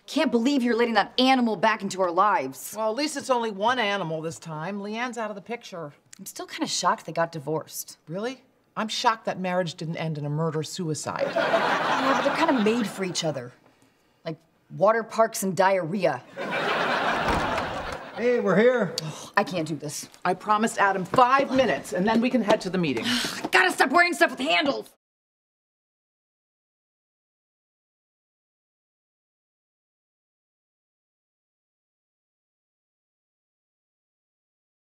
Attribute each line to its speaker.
Speaker 1: Can't believe you're letting that animal back into our lives.
Speaker 2: Well, at least it's only one animal this time. Leanne's out of the picture.
Speaker 1: I'm still kind of shocked they got divorced.
Speaker 2: Really? I'm shocked that marriage didn't end in a murder-suicide.
Speaker 1: Yeah, but they're kind of made for each other. Like water parks and diarrhea.
Speaker 3: Hey, we're here.
Speaker 1: I can't do this.
Speaker 2: I promised Adam 5 minutes, and then we can head to the meeting.
Speaker 1: I gotta stop wearing stuff with handles.